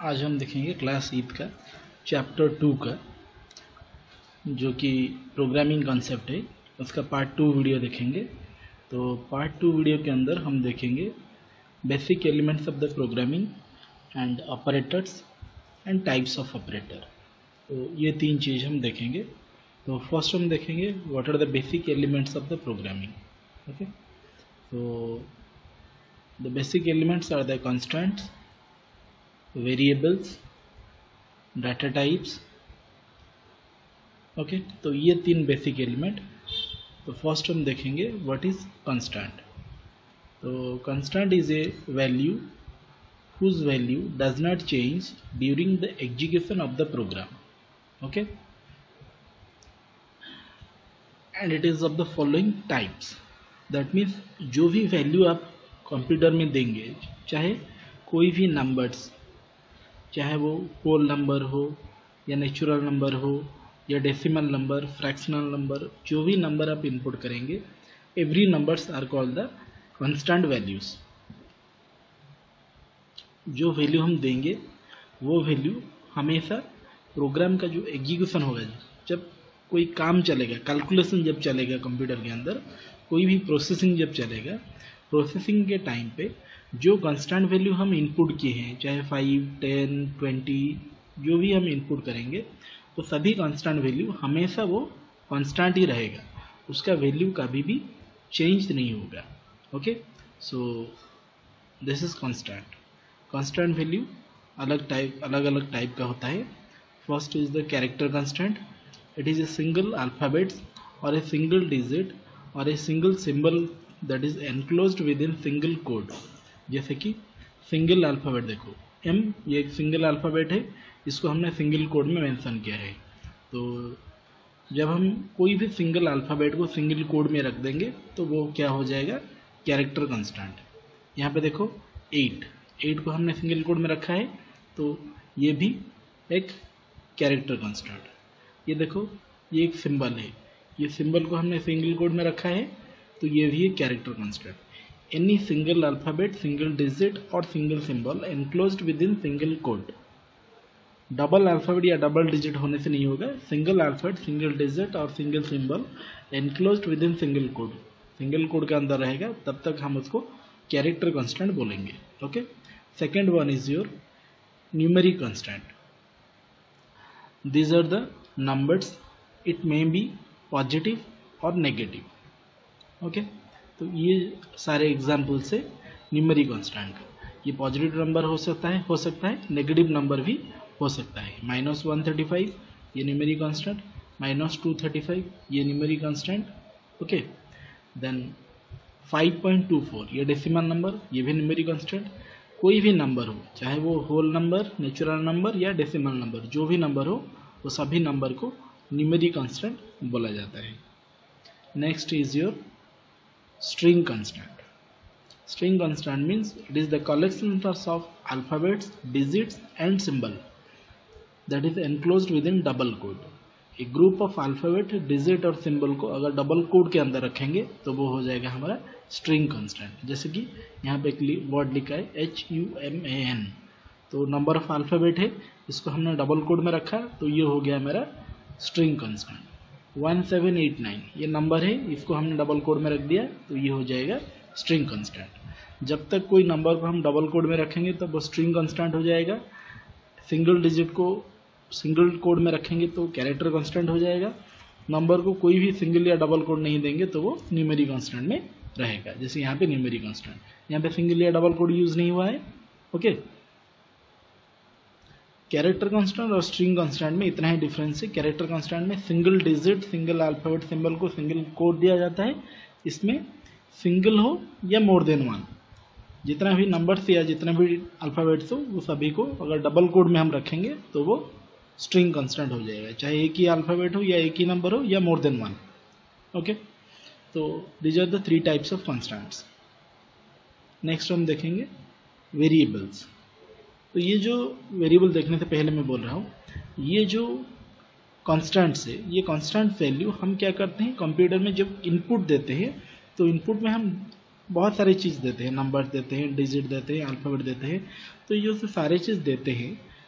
आज हम देखेंगे क्लास 8 का चैप्टर 2 का जो कि प्रोग्रामिंग कॉन्सेप्ट है उसका पार्ट 2 वीडियो देखेंगे। तो पार्ट 2 वीडियो के अंदर हम देखेंगे basic elements of the programming and operators and types of operator. तो ये तीन चीज़ हम देखेंगे। तो फर्स्ट हम देखेंगे what are the basic elements of the programming. Okay, तो the basic elements are the constants, variables, data types. Okay, तो ये तीन बेसिक एलिमेंट। तो फर्स्ट हम देखेंगे व्हाट इज कांस्टेंट। तो constant is a value whose value does not change during the execution of the program. Okay, and it is of the following types. That means जो भी value आप computer में देंगे, चाहे कोई भी नंबर्स, चाहे वो होल नंबर हो या नेचुरल नंबर हो या डेसिमल नंबर, फ्रैक्शनल नंबर, जो भी नंबर आप इनपुट करेंगे, every numbers are called the constant values. जो वैल्यू हम देंगे वो वैल्यू हमेशा प्रोग्राम का जो एग्जीक्यूशन होगा, जब कोई काम चलेगा, कैलकुलेशन जब चलेगा कंप्यूटर के अंदर, कोई भी प्रोसेसिंग जब चलेगा, प्रोसेसिंग के टाइम पे जो कांस्टेंट वैल्यू हम इनपुट किए हैं, चाहे 5, 10, 20 जो भी हम इनपुट करेंगे, तो सभी कांस्टेंट वैल्यू हमेशा वो कांस्टेंट ही रहेगा, उसका वैल्यू कभी भी चेंज नहीं होगा। Okay, so this is constant. Constant value अलग अलग टाइप का होता है। First is the character constant. It is a single alphabets और ए सिंगल डिजिट और a single symbol that is enclosed within single quote. जैसे कि single alphabet देखो M, ये एक सिंगल अल्फाबेट है, इसको हमने सिंगल कोड में मेंशन किया है। तो जब हम कोई भी सिंगल अल्फाबेट को सिंगल कोड में रख देंगे तो वो क्या हो जाएगा, कैरेक्टर कांस्टेंट। यहाँ पे देखो 8 को हमने सिंगल कोड में रखा है, तो ये भी एक कैरेक्टर कांस्टेंट। ये देखो ये एक सिंबल है, ये सिंबल को हमने सिंगल कोड में रखा है, तो ये भी एक character constant. Any single alphabet, single digit और single symbol enclosed within single quote. Double alphabet या डबल डिजिट होने से नहीं होगा, सिंगल अल्फाबेट, सिंगल डिजिट और single symbol enclosed within single quote, single quote के अंदर रहेगा, तब तक हम उसको कैरेक्टर कांस्टेंट बोलेंगे। Okay, second one is your numeric constant. These are the numbers, it may be positive or negative. Okay, तो ये सारे एग्जाम्पल से न्यूमेरिक कांस्टेंट। ये पॉजिटिव नंबर हो सकता है नेगेटिव नंबर भी हो सकता है। -135 ये न्यूमेरिक कांस्टेंट, -235 ये न्यूमेरिक कांस्टेंट। ओके, देन 5.24 ये डेसिमल नंबर, ये भी न्यूमेरिक कांस्टेंट। कोई भी नंबर हो, चाहे वो होल नंबर, नेचुरल नंबर या डेसिमल नंबर, जो भी नंबर हो वो सभी नंबर को न्यूमेरिक कांस्टेंट बोला जाता है। Next is your string constant. String constant means it is the collection of alphabets, digits and symbol that is enclosed within double quote. एक ग्रुप ऑफ अल्फाबेट, डिजिट और symbol को अगर double quote के अंदर रखेंगे तो वो हो जाएगा हमारा स्ट्रिंग कांस्टेंट। जैसे कि यहाँ पे एक वर्ड लिखा है HUMAN, तो नंबर ऑफ अल्फाबेट है, इसको हमने डबल कोड में रखा, तो ये हो गया मेरा स्ट्रिंग कांस्टेंट। 1789 ये नंबर है, इसको हमने डबल कोड में रख दिया, तो ये हो जाएगा स्ट्रिंग कांस्टेंट। जब तक कोई नंबर को हम डबल कोड में रखेंगे तब वो स्ट्रिंग कांस्टेंट हो जाएगा। सिंगल डिजिट को सिंगल कोड में रखेंगे तो कैरेक्टर कांस्टेंट हो जाएगा। नंबर को कोई भी सिंगल या डबल कोड नहीं देंगे तो वो न्यूमेरिक कांस्टेंट में रहेगा। जैसे यहाँ पे न्यूमेरिक कांस्टेंट, यहाँ पे सिंगल या डबल कोड यूज नहीं हुआ है। ओके, कैरेक्टर कांस्टेंट और स्ट्रिंग कांस्टेंट में इतना ही डिफरेंस है। कैरेक्टर कांस्टेंट में single digit, single alphabet, symbol को सिंगल कोड दिया जाता है। इसमें सिंगल हो या मोर देन वन, जितना भी नंबर्स या जितना भी अल्फाबेट्स हो वो सभी को अगर डबल कोड में हम रखेंगे तो वो स्ट्रिंग कांस्टेंट हो जाएगा, चाहे एक ही अल्फाबेट हो या एक ही नंबर हो या मोर देन वन। ओके, तो these are the 3 types of constants. Next हम देखेंगे वेरिएबल्स। तो ये जो वेरिएबल देखने से पहले मैं बोल रहा हूँ, ये जो कांस्टेंट्स है, ये कांस्टेंट वैल्यू हम क्या करते हैं कंप्यूटर में जब इनपुट देते हैं, तो इनपुट में हम बहुत सारी चीज़ देते हैं, नंबर देते हैं, डिजिट देते हैं, अल्फाबेट देते हैं। तो ये जो सारे चीज़ देते हैं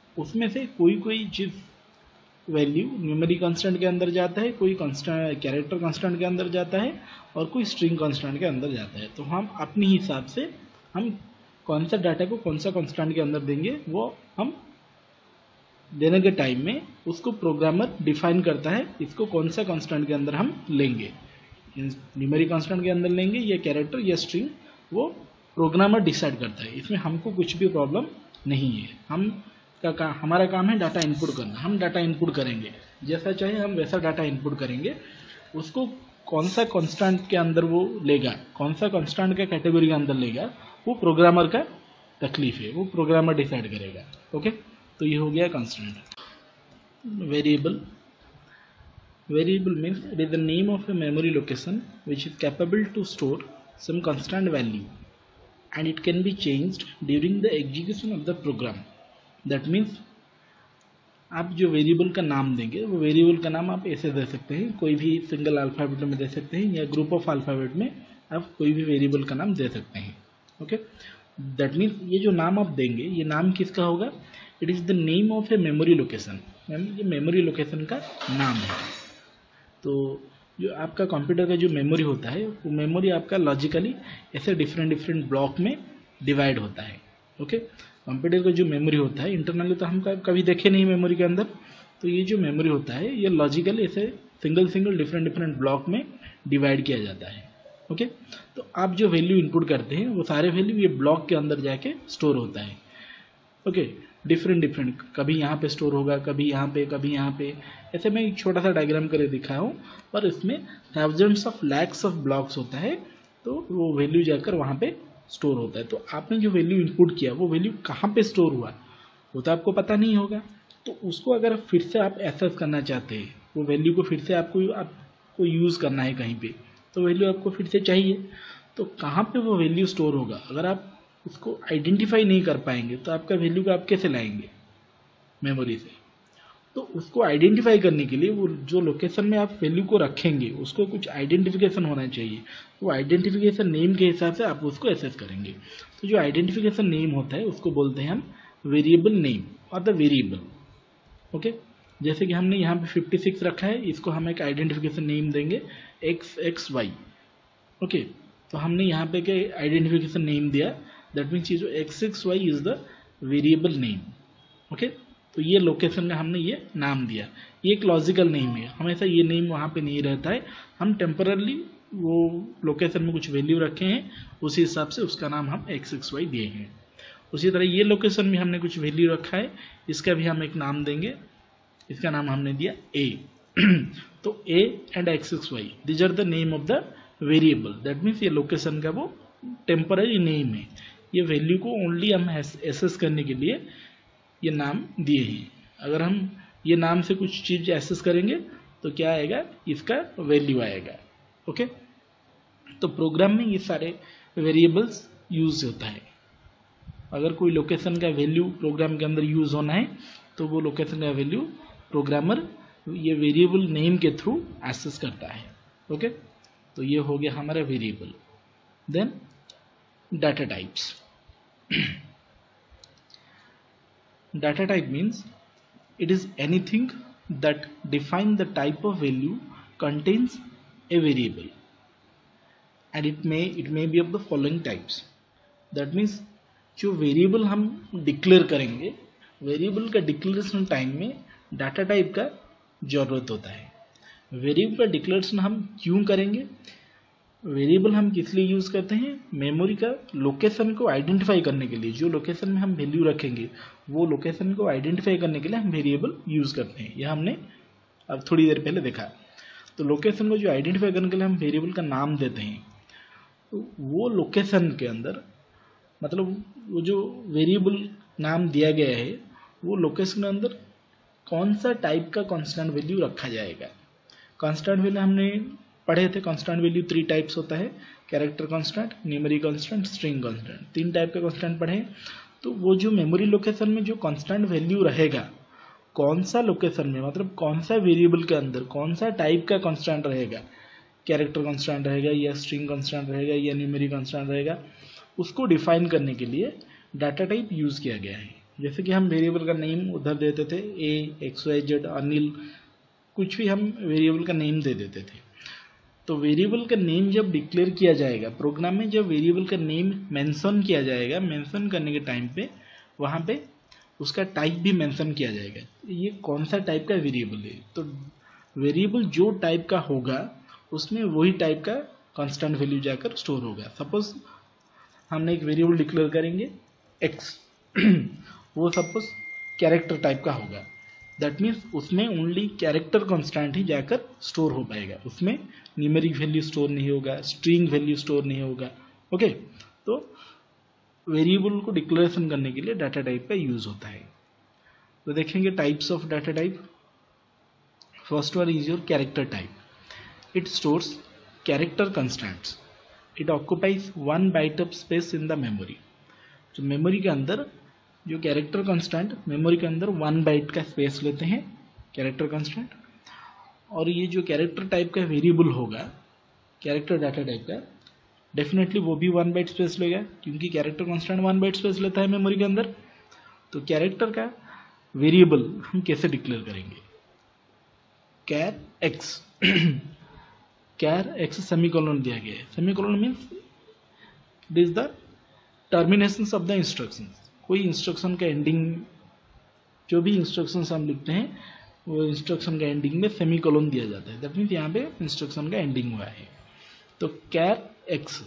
उसमें से कोई कोई चीज़ वैल्यू मेमोरी कांस्टेंट के अंदर जाता है, कोई कांस्टेंट कैरेक्टर कांस्टेंट के अंदर जाता है और कोई स्ट्रिंग कांस्टेंट के अंदर जाता है। तो हम अपने हिसाब से हम कौन सा डाटा को कौन सा कांस्टेंट के अंदर देंगे वो हम देने के टाइम में उसको प्रोग्रामर डिफाइन करता है, इसको कौन सा कांस्टेंट के अंदर हम लेंगे, न्यूमेरिक कांस्टेंट के अंदर लेंगे या कैरेक्टर या स्ट्रिंग, वो प्रोग्रामर डिसाइड करता है। इसमें हमको कुछ भी प्रॉब्लम नहीं है। हमारा काम है डाटा इनपुट करना, हम डाटा इनपुट करेंगे, जैसा चाहे हम वैसा डाटा इनपुट करेंगे। उसको कौन सा कांस्टेंट के अंदर वो लेगा, कौन सा कांस्टेंट के कैटेगरी के अंदर लेगा, वो प्रोग्रामर का तकलीफ है, वो प्रोग्रामर डिसाइड करेगा। ओके, तो ये हो गया constant. Variable, variable means it is the name of a memory location which is capable to store some constant value and it can be changed during the execution of the program. That means आप जो variable का नाम देंगे वो variable का नाम आप ऐसे दे सकते हैं, कोई भी सिंगल अल्फ़ाबेट में दे सकते हैं या ग्रुप ऑफ अल्फ़ाबेट में आप कोई भी वेरिएबल का नाम दे सकते हैं। ओके, दैट मीन्स ये जो नाम आप देंगे ये नाम किसका होगा, it is the name of a memory location, ये मेमोरी लोकेशन का नाम है। तो जो आपका कंप्यूटर का जो मेमोरी होता है वो मेमोरी आपका लॉजिकली ऐसे डिफरेंट ब्लॉक में डिवाइड होता है। ओके, कंप्यूटर का जो मेमोरी होता है इंटरनली तो हम कभी देखे नहीं मेमोरी के अंदर, तो ये जो मेमोरी होता है ये लॉजिकली ऐसे सिंगल डिफरेंट ब्लॉक में डिवाइड किया जाता है। ओके, तो आप जो वैल्यू इनपुट करते हैं वो सारे वैल्यू ये ब्लॉक के अंदर जाके स्टोर होता है। ओके, डिफरेंट कभी यहाँ पे स्टोर होगा, कभी यहाँ पे, कभी यहाँ पे, ऐसे मैं एक छोटा सा डायग्राम करके दिखाया हूँ, पर इसमें thousands of lakhs of blocks होता है, तो वो वैल्यू जाकर वहाँ पे स्टोर होता है। तो आपने जो वैल्यू इनपुट किया वो वैल्यू कहाँ पे स्टोर हुआ वो तो आपको पता नहीं होगा। तो उसको अगर फिर से आप एक्सेस करना चाहते हैं, वो वैल्यू को फिर से आपको यूज़ करना है कहीं पे, तो वैल्यू आपको फिर से चाहिए, तो कहाँ पे वो वैल्यू स्टोर होगा, अगर आप उसको आइडेंटिफाई नहीं कर पाएंगे तो आपका वैल्यू को आप कैसे लाएंगे मेमोरी से। तो उसको आइडेंटिफाई करने के लिए वो जो लोकेशन में आप वैल्यू को रखेंगे उसको कुछ आइडेंटिफिकेशन होना चाहिए, वो आइडेंटिफिकेशन नेम के हिसाब से आप उसको एक्सेस करेंगे। तो जो आइडेंटिफिकेशन नेम होता है उसको बोलते हैं हम वेरिएबल नेम और द वेरिएबल। ओके, जैसे कि हमने यहाँ पे 56 रखा है, इसको हम एक आइडेंटिफिकेशन नेम देंगे XXY। ओके, तो हमने यहाँ पे क्या आइडेंटिफिकेशन नेम दिया, दैट मीन्स ये जो XXY is the variable name. Okay, तो ये लोकेशन का हमने ये नाम दिया, ये एक लॉजिकल नेम है, हमेशा ये नेम वहाँ पे नहीं रहता है, हम टेम्परली वो लोकेशन में कुछ वैल्यू रखे हैं उसी हिसाब से उसका नाम हम XXY दिए हैं। उसी तरह ये लोकेशन में हमने कुछ वैल्यू रखा है, इसका भी हम एक नाम देंगे, इसका नाम हमने दिया A। तो A and XXY these are the name of the variable, that means ये लोकेशन का वो टेम्पररी नेम है, ये वैल्यू को ओनली हम एक्सेस करने के लिए ये नाम दिए हैं। अगर हम ये नाम से कुछ चीज़ एक्सेस करेंगे तो क्या आएगा, इसका वैल्यू आएगा। ओके, तो प्रोग्राम में ये सारे वेरिएबल्स यूज होता है। अगर कोई लोकेशन का वैल्यू प्रोग्राम के अंदर यूज होना है तो वो लोकेशन का वैल्यू प्रोग्रामर ये वेरिएबल नेम के थ्रू एक्सेस करता है। ओके, तो ये हो गया हमारा variable. Then data types. Data type means it is anything that define the type of value contains a variable and it may be of the following types. That means जो variable हम declare करेंगे, variable का declaration time में data type का जरूरत होता है। Variable का डिक्लेरेशन हम क्यों करेंगे, वेरिएबल हम किस लिए यूज़ करते हैं, मेमोरी का लोकेशन को आइडेंटिफाई करने के लिए, जो लोकेशन में हम वैल्यू रखेंगे वो लोकेशन को आइडेंटिफाई करने के लिए हम वेरिएबल यूज़ करते हैं। यह हमने अब थोड़ी देर पहले देखा। तो लोकेशन को जो आइडेंटिफाई करने के लिए हम वेरिएबल का नाम देते हैं, तो वो लोकेशन के अंदर मतलब वो जो वेरिएबल नाम दिया गया है वो लोकेशन के अंदर कौन सा टाइप का कांस्टेंट वैल्यू रखा जाएगा। कांस्टेंट वैल्यू हमने पढ़े थे, कांस्टेंट वैल्यू 3 टाइप्स होता है, character constant, numeric constant, string constant, 3 type का कांस्टेंट पढ़े। तो वो जो मेमोरी लोकेशन में जो कांस्टेंट वैल्यू रहेगा, कौन सा लोकेशन में मतलब कौन सा वेरिएबल के अंदर कौन सा टाइप का कांस्टेंट रहेगा, कैरेक्टर कांस्टेंट रहेगा या स्ट्रिंग कांस्टेंट रहेगा या न्यूमेरिक कांस्टेंट रहेगा, उसको डिफाइन करने के लिए डाटा टाइप यूज किया गया है। जैसे कि हम वेरिएबल का नेम उधर देते थे XYZ अनिल, कुछ भी हम वेरिएबल का नेम दे देते थे। तो वेरिएबल का नेम जब डिक्लेयर किया जाएगा प्रोग्राम में, जब वेरिएबल का नेम मेंशन किया जाएगा, मेंशन करने के टाइम पे वहाँ पे उसका टाइप भी मेंशन किया जाएगा, ये कौन सा टाइप का वेरिएबल है। तो वेरिएबल जो टाइप का होगा उसमें वही टाइप का कांस्टेंट वैल्यू जाकर स्टोर होगा। सपोज हमने एक वेरिएबल डिक्लेयर करेंगे x वो सपोज कैरेक्टर टाइप का होगा, दैट मीन्स उसमें ओनली कैरेक्टर कांस्टेंट ही जाकर स्टोर हो पाएगा, उसमें न्यूमेरिक वैल्यू स्टोर नहीं होगा, स्ट्रिंग वैल्यू स्टोर नहीं होगा। ओके, तो वेरिएबल को डिक्लेरेशन करने के लिए डाटा टाइप का यूज होता है। तो देखेंगे types of data type. First one is your character type, it stores character constants, it occupies 1 byte of space in the memory. तो मेमोरी के अंदर जो कैरेक्टर कंस्टेंट मेमोरी के अंदर 1 बाइट का स्पेस लेते हैं कैरेक्टर कंस्टेंट, और ये जो कैरेक्टर टाइप का वेरिएबल होगा कैरेक्टर डाटा टाइप का, डेफिनेटली वो भी 1 बाइट स्पेस लेगा क्योंकि कैरेक्टर कंस्टेंट 1 बाइट स्पेस लेता है मेमोरी के अंदर। तो कैरेक्टर का वेरिएबल हम कैसे डिक्लेयर करेंगे, char x char x semicolon दिया गया है। Semicolon means it is the terminations of the instructions, कोई इंस्ट्रक्शन का एंडिंग, जो भी इंस्ट्रक्शंस हम लिखते हैं वो इंस्ट्रक्शन का एंडिंग में सेमीकोलन दिया जाता है, दैट मीन्स यहाँ पे इंस्ट्रक्शन का एंडिंग हुआ है। तो char x,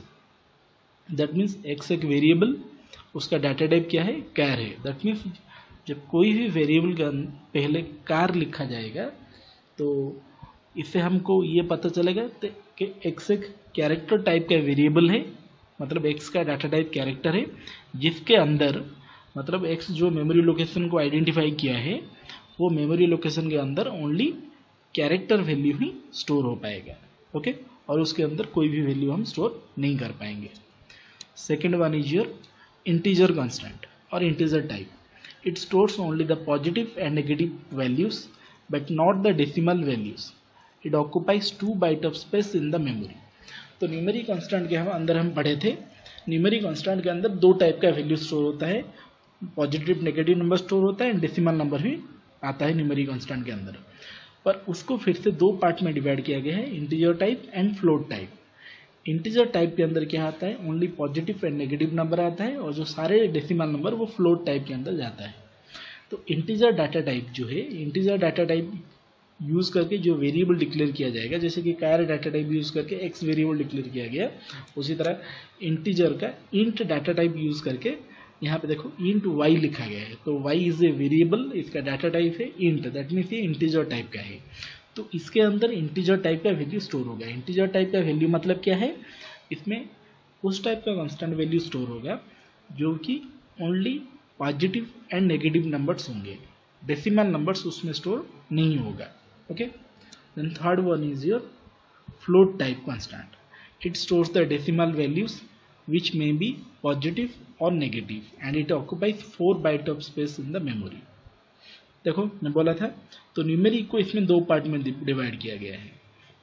that means x एक वेरिएबल, उसका डाटा टाइप क्या है, कैर है। दैट मीन्स जब कोई भी वेरिएबल का पहले कार लिखा जाएगा तो इससे हमको ये पता चलेगा कि एक्स एक कैरेक्टर टाइप का वेरिएबल है, मतलब एक्स का डाटा टाइप कैरेक्टर है, जिसके अंदर मतलब एक्स जो मेमोरी लोकेशन को आइडेंटिफाई किया है वो मेमोरी लोकेशन के अंदर ओनली कैरेक्टर वैल्यू ही स्टोर हो पाएगा। ओके, और उसके अंदर कोई भी वैल्यू हम स्टोर नहीं कर पाएंगे। Second one is your integer constant और integer type, it stores only the positive and negative values but not the decimal values, it occupies 2 byte of space in the memory. तो numeric constant के अंदर हम पढ़े थे, numeric constant के अंदर 2 type का वैल्यू स्टोर होता है, पॉजिटिव नेगेटिव नंबर स्टोर होता है एंड डेसिमल नंबर भी आता है न्यूमेरिक कांस्टेंट के अंदर, पर उसको फिर से 2 पार्ट में डिवाइड किया गया है, integer type and float type. Integer type के अंदर क्या आता है, only positive and negative number आता है, और जो सारे डेसिमल नंबर वो फ्लोट टाइप के अंदर जाता है। तो इंटीजर डाटा टाइप जो है, इंटीजर डाटा टाइप यूज करके जो वेरिएबल डिक्लेयर किया जाएगा, जैसे कि कार डाटा टाइप यूज करके एक्स वेरिएबल डिक्लेयर किया गया, उसी तरह इंटीजर का इंट डाटा टाइप यूज करके यहाँ पे देखो इंट वाई लिखा गया है। तो वाई इज ए वेरिएबल, इसका डाटा टाइप है इंट, दैट मीन्स ये इंटीजर टाइप का है। तो इसके अंदर इंटीजर टाइप का वैल्यू स्टोर होगा। इंटीजर टाइप का वैल्यू मतलब क्या है, इसमें उस टाइप का कांस्टेंट वैल्यू स्टोर होगा जो कि only positive and negative numbers होंगे, डेसिमल नंबर्स उसमें स्टोर नहीं होगा। Okay, then third one is your float type constant, it stores the decimal values which may be positive or negative and it occupies 4 byte of space in the memory। देखो मैं बोला था, तो numeric को इसमें 2 part में divide किया गया है,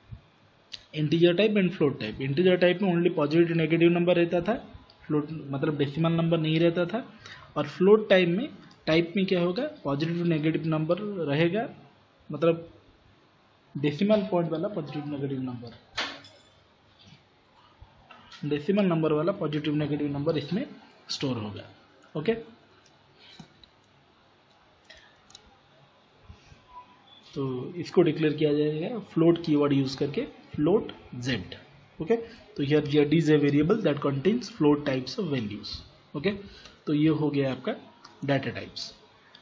integer type and float type. Integer type में ओनली पॉजिटिव नेगेटिव नंबर रहता था, फ्लोट मतलब डेसिमल नंबर नहीं रहता था, और फ्लोट टाइप में क्या होगा, पॉजिटिव नेगेटिव नंबर रहेगा, मतलब डेसिमल पॉइंट वाला positive negative number, decimal number वाला पॉजिटिव नेगेटिव नंबर इसमें स्टोर होगा। ओके, तो इसको डिक्लेयर किया जाएगा फ्लोट कीवर्ड यूज करके, फ्लोट जेड। ओके, तो here z is a variable that contains float types of values. Okay, तो ये हो गया आपका data types.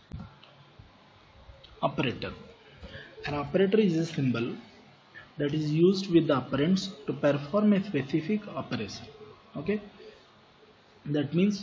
Operator, an operator is a symbol that is used with the operands to perform a specific operation। okay, that means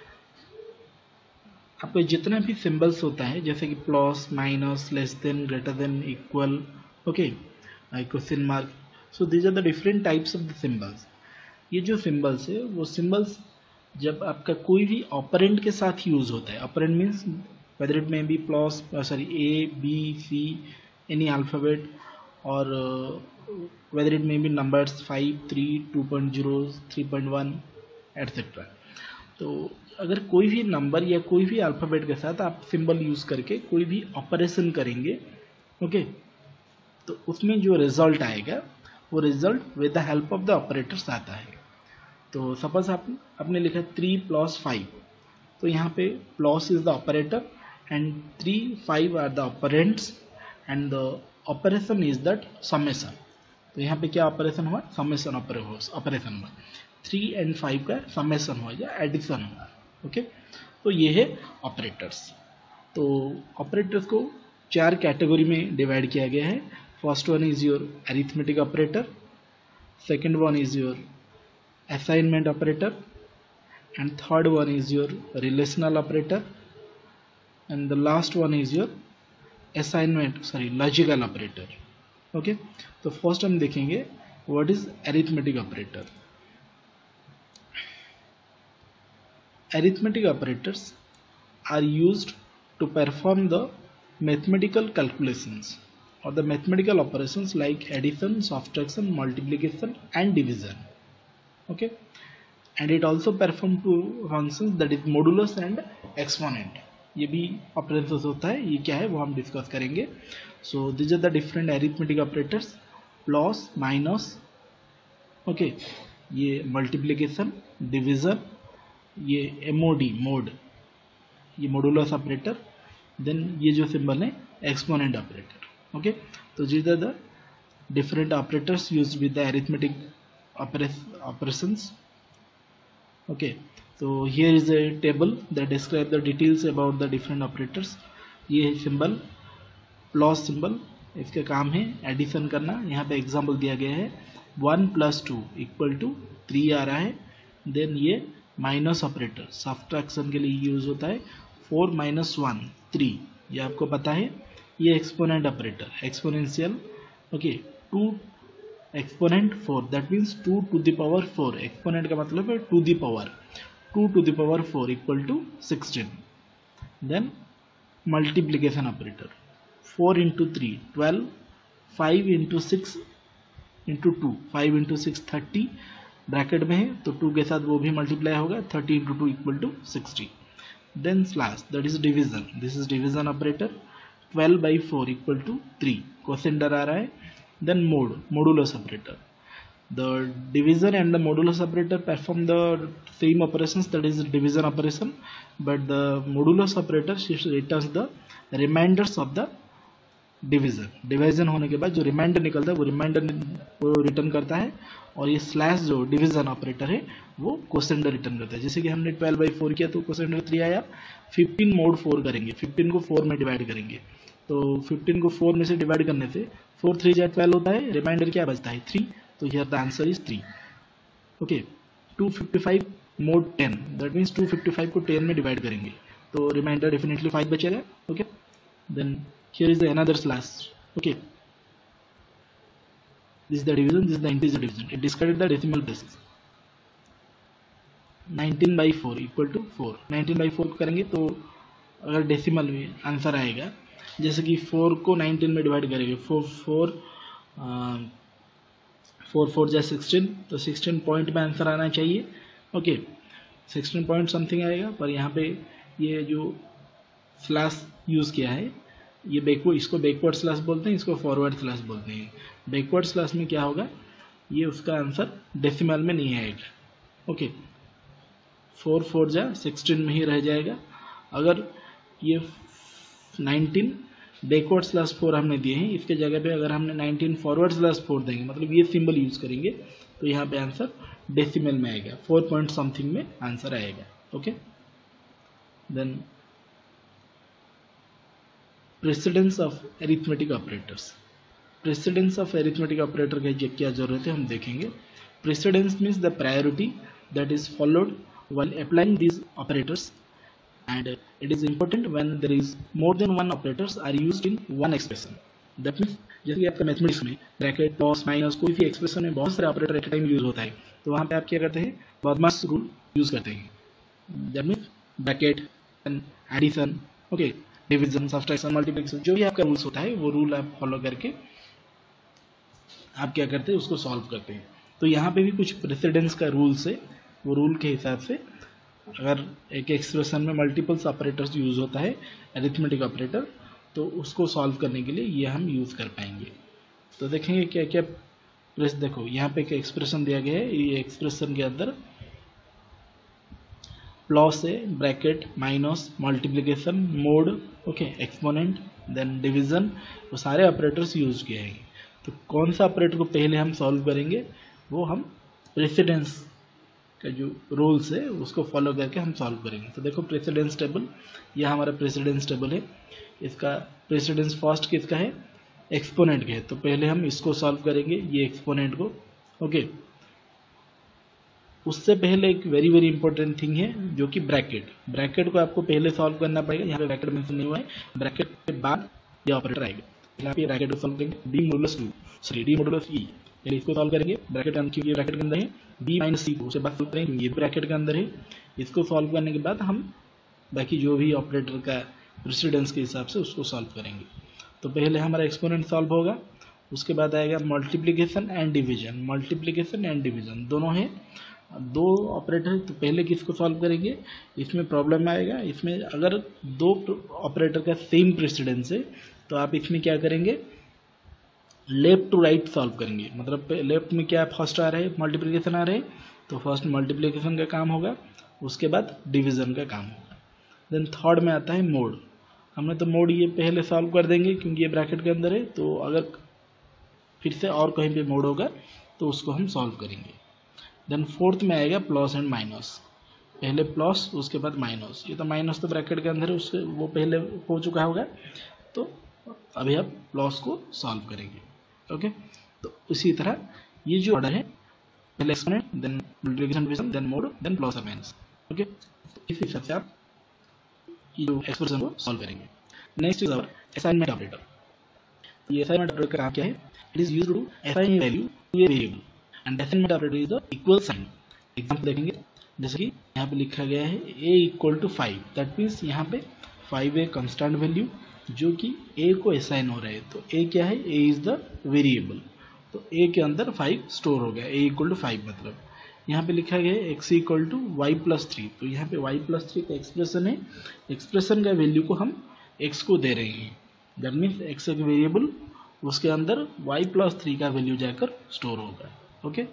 आपको जितना भी symbols होता है जैसे कि plus, minus, less than, greater than, equal, okay, question mark, so these are the different types of the symbols. ये जो symbols है वो सिंबल्स जब आपका कोई भी ऑपरेंड के साथ यूज होता है, operand means whether it may be plus, sorry A B C any alphabet, और whether it may be numbers 5, 3, 2.0, 3.1 etc। तो अगर कोई भी नंबर या कोई भी अल्फ़ाबेट के साथ आप सिंबल यूज़ करके कोई भी ऑपरेशन करेंगे, ओके, तो उसमें जो रिजल्ट आएगा वो result with the help of the operators आता है। तो सपोज आपने लिखा 3 + 5, तो यहाँ पे plus is the operator and 3, 5 are the operands and the operation is that summation. तो यहाँ पे क्या ऑपरेशन हुआ? समेशन ऑपरेशन हुआ, 3 और 5 का समेशन हुआ या एडिशन हुआ, ओके। तो ये है ऑपरेटर्स। तो ऑपरेटर्स को 4 कैटेगरी में डिवाइड किया गया है। First one is your arithmetic operator, second one is your assignment operator, and third one is your relational operator, and the last one is your logical operator, okay। तो first हम देखेंगे what is arithmetic operator। Arithmetic operators are used to perform the mathematical calculations or the mathematical operations like addition, subtraction, multiplication and division, okay, and it also perform two functions that is modulus and exponent। ये भी operations होता है, ये क्या है वो हम discuss करेंगे। So this are the different arithmetic operators, plus, minus, okay, ये मल्टीप्लिकेशन, डिवीजन, ये एमओडी मोड, ये मॉडुलस ऑपरेटर, देन ये जो सिंबल है एक्सपोनेंट ऑपरेटर, ओके। तो this are the different operators used with the arithmetic operations, okay। So here is a table that describe the details about the different operators। ये है symbol, plus symbol, इसका काम है addition करना। यहाँ पे example दिया गया है 1 + 2 = 3 आ रहा है। देन ये माइनस ऑपरेटर सब्ट्रैक्शन के लिए यूज होता है, 4 - 1 3, ये आपको पता है। ये exponent operator, exponential, okay, 2 exponent 4, that means 2 to the power 4। Exponent का मतलब है 2 to the power 4 = 16। Then multiplication operator, 4 × 3 12, 5 × 6 × 2 5 × 6 30, bracket में है तो 2 के साथ वो भी मल्टीप्लाई होगा, 30 × 2 = 60। Then slash, that is division, this is division operator, 12/4 = 3, quotient आ रहा है। Then modulus operator, the division and the modulus operator perform the same operations, that is division operation, but the modulus operator returns the remainders of the division। Division होने के बाद जो reminder निकलता है वो रिमाइंडर को रिटर्न करता है, और ये स्लैश जो डिवीजन ऑपरेटर है वो क्वोशिएंट रिटर्न करता है। जैसे कि हमने 12/4 किया तो क्वोशिएंट 3 आया, 15 mod 4 करेंगे, 15 को 4 में डिवाइड करेंगे, तो 15 को 4 में से डिवाइड करने से 4 × 3 = 12 होता है, रिमाइंडर क्या बचता है 3, तो here the answer is 3, okay. 255 mod 10, that means 255 को 10 में डिवाइड करेंगे तो रिमाइंडर डेफिनेटली 5 बचेगा, okay. Then here is another slash, okay, this is the division, this is the integer division, it describes the decimal places. 19/4 = 4, 19/4 करेंगे तो अगर decimal में answer आएगा, जैसे कि 4 को 19 में डिवाइड करेंगे, 4 4 × 16, तो 16 पॉइंट में आंसर आना चाहिए, ओके, 16 पॉइंट समथिंग आएगा। पर यहाँ पे ये जो स्लैश यूज़ किया है, ये बैकवर्ड, इसको बैकवर्ड स्लैश बोलते हैं, इसको फॉरवर्ड स्लैश बोलते हैं। बैकवर्ड स्लैश में क्या होगा, ये उसका आंसर डेसिमल में नहीं आएगा, ओके, 4 4 × 16 में ही रह जाएगा। अगर ये 19 बैकवर्ड स्लैश 4 हमने दिए हैं, इसके जगह पे अगर हमने 19 फॉरवर्ड स्लैश 4 देंगे, मतलब ये सिंबल यूज करेंगे, तो यहाँ पे आंसर डेसिमल में आएगा, 4 पॉइंट समथिंग में आंसर आएगा, okay. Then precedence of arithmetic operators, precedence of arithmetic operator की क्या जरूरत है हम देखेंगे। Precedence means the priority that is followed while applying these operators, and it is important when there is more than one operators are used in one expression। that means जैसे कि आपका mathematics में ब्रैकेट, प्लस, माइनस, कोई भी expression में बहुत सारे operator at time use होता है, तो वहाँ पे आप क्या करते हैं, बॉडमास रूल यूज करते हैं। That means bracket, addition, okay, division, subtraction, multiplication, जो भी आपका रूल्स होता है वो रूल आप फॉलो करके आप क्या करते हैं, उसको सॉल्व करते हैं। तो यहाँ पे भी कुछ प्रेसिडेंस का रूल्स है, वो रूल के हिसाब से अगर एक एक्सप्रेशन में मल्टीपल्स ऑपरेटर्स यूज होता है अरिथमेटिक ऑपरेटर, तो उसको सॉल्व करने के लिए ये हम यूज कर पाएंगे। तो देखेंगे क्या क्या प्रेस, देखो यहाँ पे एक एक्सप्रेशन दिया गया है, ये एक्सप्रेशन के अंदर प्लस है, bracket, minus, multiplication, mod, okay, exponent, then division, वो सारे ऑपरेटर्स यूज किए हैं। तो कौन सा ऑपरेटर को पहले हम सॉल्व करेंगे, वो हम प्रेसिडेंस का जो रूल्स है उसको फॉलो करके हम सॉल्व करेंगे। तो देखो प्रेसिडेंस टेबल, यह हमारा प्रेसिडेंस टेबल है। इसका प्रेसिडेंस फर्स्ट किसका है, एक्सपोनेंट के है, तो पहले हम इसको सॉल्व करेंगे, ये एक्सपोनेंट को, ओके। उससे पहले एक वेरी वेरी इंपॉर्टेंट थिंग है जो कि ब्रैकेट, ब्रैकेट को आपको पहले सॉल्व करना पड़ेगा। यहाँ पे ब्रैकेट मेंशन नहीं हुआ है, ब्रैकेट के बाद ये ऑपरेटर आएगा। यहाँ पे ब्रैकेट को सॉल्व करेंगे, D modulus 2 sorry D modulus E, इसको सॉल्व करेंगे ब्रैकेट, क्योंकि ब्रैकेट के अंदर है, बी माइनस सी को उसके बाद सॉल्व करेंगे, ये ब्रैकेट के अंदर है। इसको सॉल्व करने के बाद हम बाकी जो भी ऑपरेटर का प्रेसिडेंस के हिसाब से उसको सॉल्व करेंगे। तो पहले हमारा एक्सपोनेंट सॉल्व होगा, उसके बाद आएगा multiplication and division, multiplication and division दोनों है, दो ऑपरेटर। तो पहले किसको सॉल्व करेंगे, इसमें प्रॉब्लम आएगा, इसमें अगर दो ऑपरेटर का सेम प्रेसिडेंस है तो आप इसमें क्या करेंगे, लेफ्ट टू राइट सॉल्व करेंगे। मतलब लेफ्ट में क्या फर्स्ट आ रहा है, मल्टीप्लिकेशन आ रहा है, तो फर्स्ट मल्टीप्लिकेशन का काम होगा, उसके बाद डिवीजन का काम होगा। देन थर्ड में आता है मोड, हमने तो मोड ये पहले सॉल्व कर देंगे क्योंकि ये ब्रैकेट के अंदर है, तो अगर फिर से और कहीं पे मोड होगा तो उसको हम सॉल्व करेंगे। देन फोर्थ में आएगा प्लस एंड माइनस, पहले प्लस उसके बाद माइनस, ये तो माइनस तो ब्रैकेट के अंदर है, उससे वो पहले हो चुका होगा, तो अभी आप प्लस को सॉल्व करेंगे, ओके। तो इसी तरह ये जो ऑर्डर है, पहले exponent, then multiplication, division, then mod, then plus और माइनस, ओके। इस हिसाब से आप ये जो एक्सप्रेशन को सॉल्व करेंगे। Next is our assignment operator. ये असाइनमेंट ऑपरेटर का काम क्या है, it is used to assign value to a variable and assignment operator is the equal sign. Example देखेंगे, जैसे कि यहाँ पे लिखा गया है a equal to 5, that means यहाँ पे 5 है कंस्टेंट वैल्यू जो कि a को असाइन हो रहा है। तो a क्या है, a इज द वेरिएबल, तो a के अंदर 5 स्टोर हो गया, a इक्वल टू 5 मतलब। यहाँ पे लिखा गया है x equal to y plus 3, तो यहाँ पे y प्लस 3 का एक्सप्रेशन है, एक्सप्रेशन का वैल्यू को हम x को दे रहे हैं, दैट मीन्स x एक वेरिएबल, उसके अंदर y प्लस 3 का वैल्यू जाकर स्टोर होगा, ओके।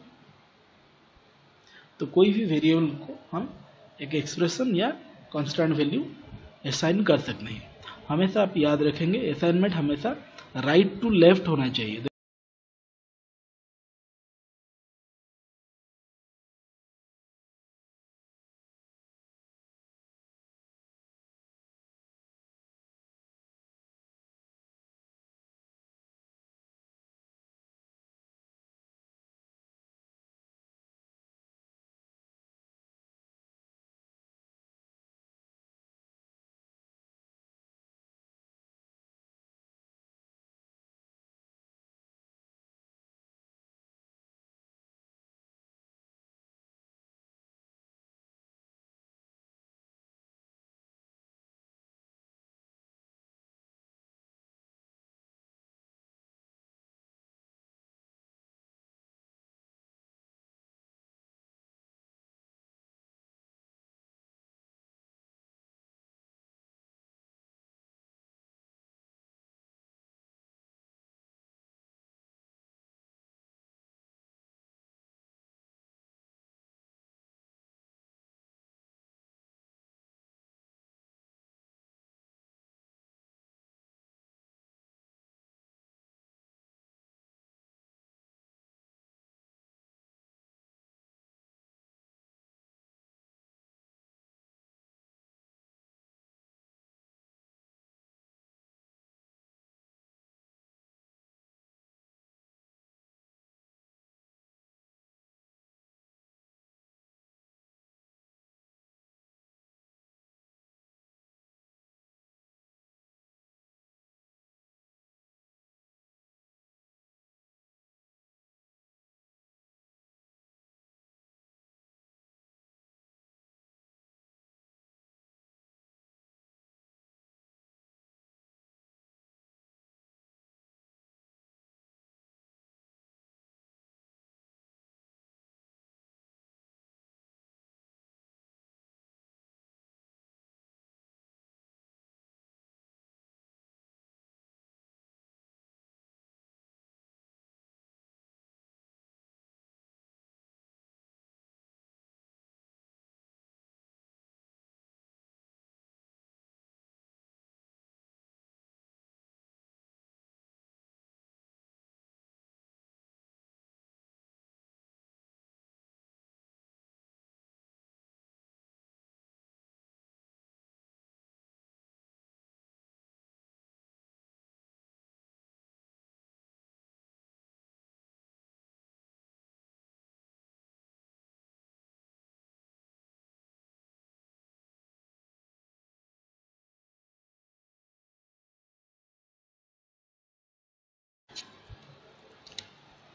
तो कोई भी वेरिएबल को हम एक एक्सप्रेशन या कांस्टेंट वैल्यू असाइन कर सकते हैं। हमेशा आप याद रखेंगे असाइनमेंट हमेशा राइट टू लेफ्ट होना चाहिए।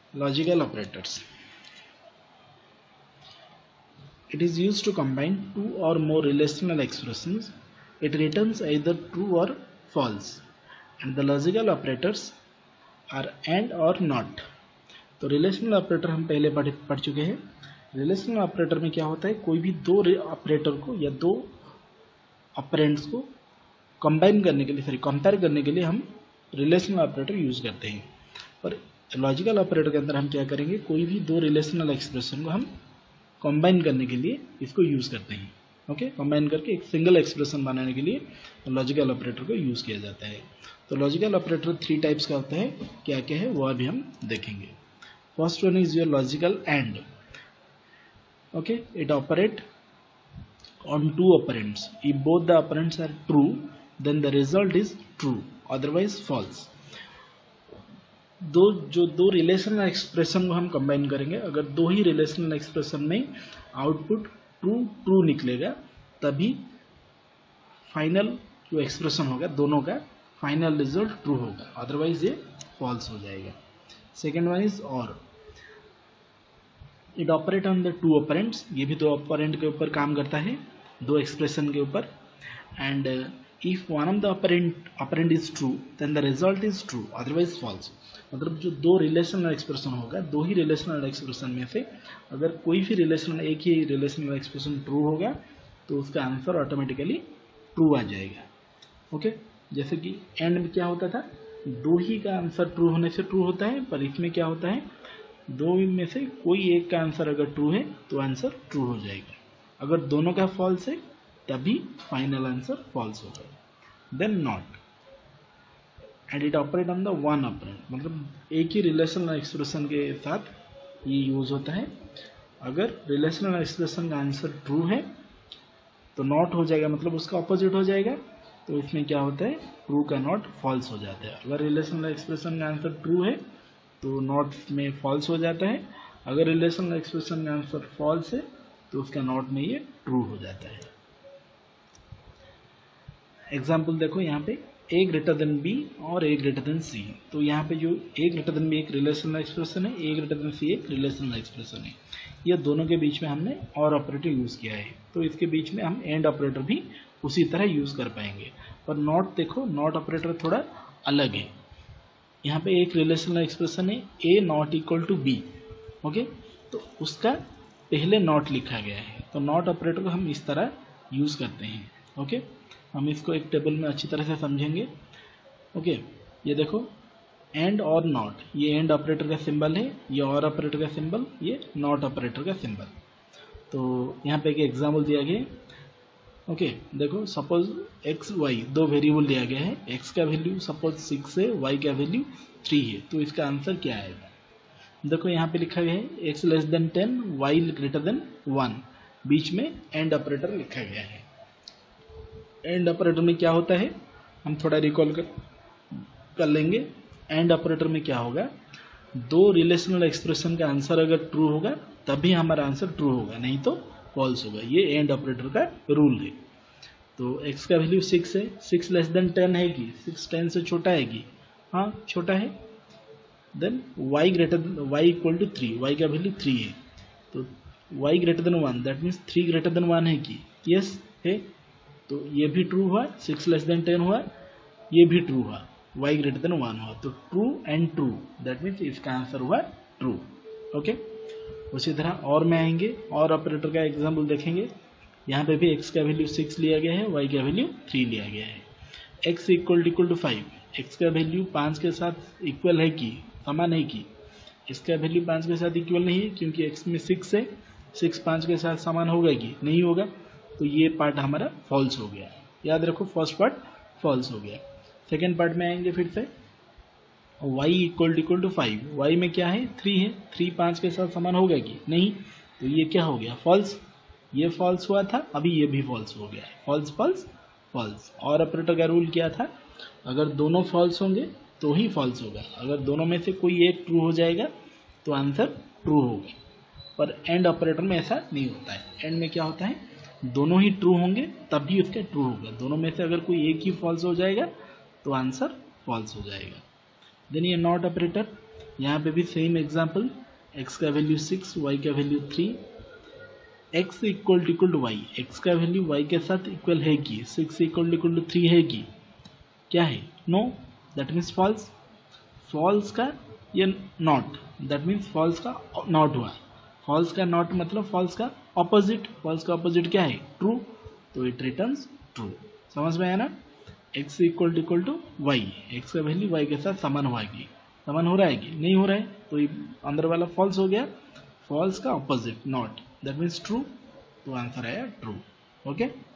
Logical operators. It is used to combine two or more relational expressions. It returns either true or false. And the logical operators are and or not. तो रिलेशनल ऑपरेटर हम पहले पढ़ चुके हैं. Relational operator में क्या होता है, कोई भी दो ऑपरेटर को या दो ऑपरेंड्स को कंबाइन करने के लिए कंपेयर करने के लिए हम रिलेशनल ऑपरेटर यूज करते हैं. और लॉजिकल ऑपरेटर के अंदर हम क्या करेंगे, कोई भी दो रिलेशनल एक्सप्रेशन को हम कंबाइन करने के लिए इसको यूज करते हैं. ओके, कंबाइन करके एक सिंगल एक्सप्रेशन बनाने के लिए लॉजिकल ऑपरेटर को यूज किया जाता है. तो लॉजिकल ऑपरेटर 3 टाइप्स का होता है. क्या क्या है वो अभी हम देखेंगे. First one is your logical and. Okay, it operate on two operands. If both the operands are true, then the result is true, otherwise false. दो रिलेशनल एक्सप्रेशन को हम कंबाइन करेंगे, अगर दो ही रिलेशनल एक्सप्रेशन में आउटपुट ट्रू निकलेगा तभी फाइनल जो एक्सप्रेशन होगा दोनों का फाइनल रिजल्ट ट्रू होगा, अदरवाइज ये फॉल्स हो जाएगा. Second one is or. It operate on the two operands. ये भी दो ऑपरेंट के ऊपर काम करता है, दो एक्सप्रेशन के ऊपर. And if one of the operand is true then the result is true, otherwise false. मतलब जो दो रिलेशनल एक्सप्रेशन होगा, दो ही रिलेशनल एक्सप्रेशन में से अगर कोई भी रिलेशनल एक ही रिलेशनल एक्सप्रेशन ट्रू होगा तो उसका आंसर ऑटोमेटिकली ट्रू आ जाएगा. ओके, जैसे कि एंड में क्या होता था, दो ही का आंसर ट्रू होने से ट्रू होता है, पर इसमें क्या होता है, दो में से कोई एक का आंसर अगर ट्रू है तो आंसर ट्रू हो जाएगा. अगर दोनों का फॉल्स है तभी फाइनल आंसर फॉल्स होगा. Then not. And it operate on the one operand. मतलब एक ही रिलेशनल एक्सप्रेशन के साथ ये यूज होता है. अगर रिलेशनल एक्सप्रेशन का आंसर ट्रू है तो नॉट हो जाएगा, मतलब उसका ऑपोजिट हो जाएगा. तो इसमें क्या होता है, ट्रू का नॉट फॉल्स हो जाता है. अगर रिलेशनल एक्सप्रेशन का आंसर ट्रू है तो नॉट में फॉल्स हो जाता है. अगर रिलेशनल एक्सप्रेशन का आंसर फॉल्स है तो उसका नॉट में ये ट्रू हो जाता है. एग्जाम्पल देखो यहाँ पे, ए ग्रेटर देन बी और ए ग्रेटर देन सी. तो यहाँ पे जो ए ग्रेटर देन बी एक रिलेशनल एक्सप्रेशन है, ए ग्रेटर देन सी एक रिलेशनल एक्सप्रेशन है. ये दोनों के बीच में हमने और ऑपरेटर यूज किया है, तो इसके बीच में हम एंड ऑपरेटर भी उसी तरह यूज कर पाएंगे. पर नॉट देखो, नॉट ऑपरेटर थोड़ा अलग है. यहाँ पे एक रिलेशनल एक्सप्रेशन है A not equal to B. Okay, तो उसका पहले नॉट लिखा गया है, तो नॉट ऑपरेटर को हम इस तरह यूज करते हैं. ओके, हम इसको एक टेबल में अच्छी तरह से समझेंगे. ओके, ये देखो एंड और नॉट, ये एंड ऑपरेटर का सिंबल है, ये और ऑपरेटर का सिंबल, ये नॉट ऑपरेटर का सिंबल. तो यहाँ पे एक एग्जाम्पल दिया गया. ओके, देखो सपोज एक्स वाई दो वेरिएबल दिया गया है. एक्स का वैल्यू सपोज 6 है, वाई का वैल्यू 3 है. तो इसका आंसर क्या आएगा, देखो यहाँ पे लिखा गया है x less than 10, y greater than 1. बीच में एंड ऑपरेटर लिखा गया है. एंड ऑपरेटर में क्या होता है, हम थोड़ा रिकॉल कर लेंगे. एंड ऑपरेटर में क्या होगा, दो रिलेशनल एक्सप्रेशन का आंसर अगर ट्रू होगा तभी हमारा आंसर ट्रू होगा, नहीं तो फॉल्स होगा. ये एंड ऑपरेटर का रूल है. तो x का वैल्यू 6 है, 6 लेस देन 10 है कि 6 10 से छोटा है कि हाँ छोटा है. Then y greater y equal to 3, y का वैल्यू 3 है. तो y greater than 1, that means 3 greater than 1 है कि यस है. तो ये भी ट्रू हुआ. 6 लेस देन 10 हुआ, ये भी ट्रू हुआ. y ग्रेटर देन 1 हुआ. तो true and true, that means इसका आंसर हुआ ट्रू. ओके, उसी तरह और में आएंगे, और ऑपरेटर का एग्जाम्पल देखेंगे. यहाँ पे भी x का वैल्यू 6 लिया गया है, y का वैल्यू 3 लिया गया है. x इक्वल टू 5, x का वैल्यू 5 के साथ इक्वल है कि समान है कि, इसका वैल्यू 5 के साथ इक्वल नहीं है क्योंकि x में 6 है. 6 5 के साथ समान होगा कि नहीं होगा. तो ये पार्ट हमारा फॉल्स हो गया. याद रखो, फर्स्ट पार्ट फॉल्स हो गया. सेकेंड पार्ट में आएंगे फिर से. y इक्वल टू 5, y में क्या है 3 है, 3 5 के साथ समान होगा कि नहीं. तो ये क्या हो गया, फॉल्स. ये फॉल्स हुआ था, अभी ये भी फॉल्स हो गया. False false false. और ऑपरेटर का रूल क्या था, अगर दोनों फॉल्स होंगे तो ही फॉल्स होगा. अगर दोनों में से कोई एक ट्रू हो जाएगा तो आंसर ट्रू होगा. पर एंड ऑपरेटर में ऐसा नहीं होता है. एंड में क्या होता है, दोनों ही ट्रू होंगे तभी उसका ट्रू होगा. दोनों में से अगर कोई एक ही फॉल्स हो जाएगा तो आंसर फॉल्स हो जाएगा. देन ये नॉट ऑपरेटर. यहाँ पे भी सेम एग्जाम्पल, x का वैल्यू 6, y का value 3, x equal to y, x का वैल्यू y के साथ इक्वल है कि 6 इक्वल टू 3 है कि क्या है, no, that means false. False का या नॉट, दैट मीन्स फॉल्स का नॉट हुआ। फॉल्स का नॉट मतलब फॉल्स का ऑपोजिट, फॉल्स का ऑपोजिट क्या है, ट्रू, तो इट रिटर्न्स ट्रू। समझ में आया ना। x equal to y, x का वैल्यू y के साथ समान हुआ कि, समान हो रहा है कि नहीं हो रहा है, तो ये अंदर वाला फॉल्स हो गया, फॉल्स का opposite not, that means true, तो आंसर आया ट्रू। ओके।